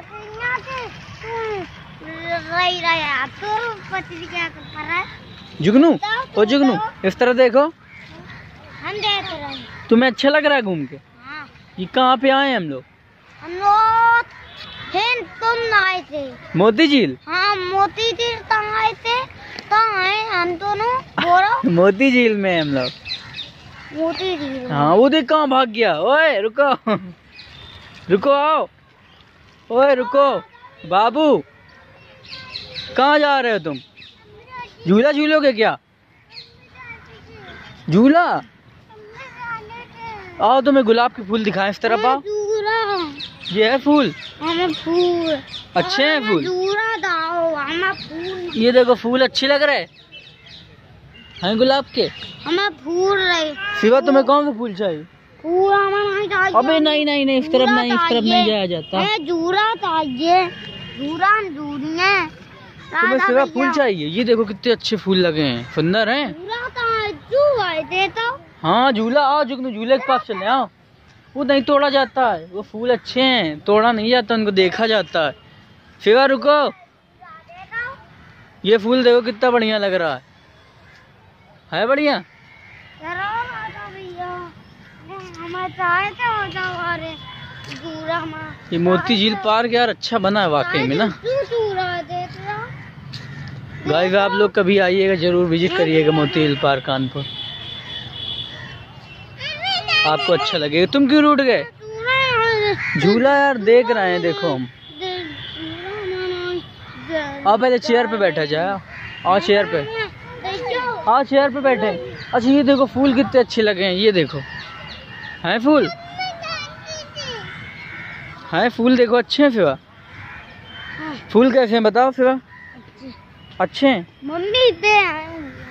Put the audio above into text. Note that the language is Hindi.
जुगनू, ओ जुगनू, इस तरह देखो। हम देख रहे हैं। तुम्हें अच्छा लग रहा है घूम के? हाँ। ये कहाँ पे आए हम लोग? तुम आए थे मोती झील। हाँ, मोती झील कहाँ आए थे? कहाँ आए हम दोनों? बोलो। मोती झील में हम लोग। मोती झील। हाँ, वो देख कहाँ भाग गया। ओए रुको, रुको आओ। ओए रुको बाबू, कहाँ जा रहे हो तुम? झूला झूलोगे क्या? झूला? आओ तुम्हें गुलाब के फूल दिखाएं, इस तरफ आओ। ये है फूल। हमें फूल अच्छे हैं फूल। हमें फूल। ये देखो फूल अच्छे लग रहे हैं गुलाब के। हमें फूल रहे। शिवा तुम्हें कौन सा फूल चाहिए? फूल हमें नहीं चाहिए। अबे नहीं नहीं नहीं, इस तरफ नहीं, इस तरफ नहीं जाया जाता। जूरा चाहिए। जूरा जूरियाँ। तुम्हें शिवा फूल चाहिए? ये देखो कितने अच्छे फूल लगे हैं, सुंदर हैं। हाँ झूला, आओ जुगनू, झूले के पास चले आओ। वो नहीं तोड़ा जाता है, वो फूल अच्छे हैं, तोड़ा नहीं जाता, उनको देखा जाता है। शिवा रुको, ये फूल देखो कितना बढ़िया लग रहा है बढ़िया। ये मोती झील पार्क यार अच्छा बना है वाकई में ना। गाइस आप लोग कभी आइएगा, जरूर विजिट करिएगा मोती झील पार्क कानपुर, आपको अच्छा लगेगा। तुम क्यों रूठ गए? झूला यार देख रहे हैं, देखो हम। आओ पहले चेयर पे बैठा जाए। आओ चेयर पे, आओ चेयर पे बैठे। अच्छा ये देखो फूल कितने अच्छे लगे हैं, ये देखो हैं फूल, हैं फूल देखो अच्छे हैं। फिवा फूल कैसे हैं बताओ? फिवा अच्छे हैं। मम्मी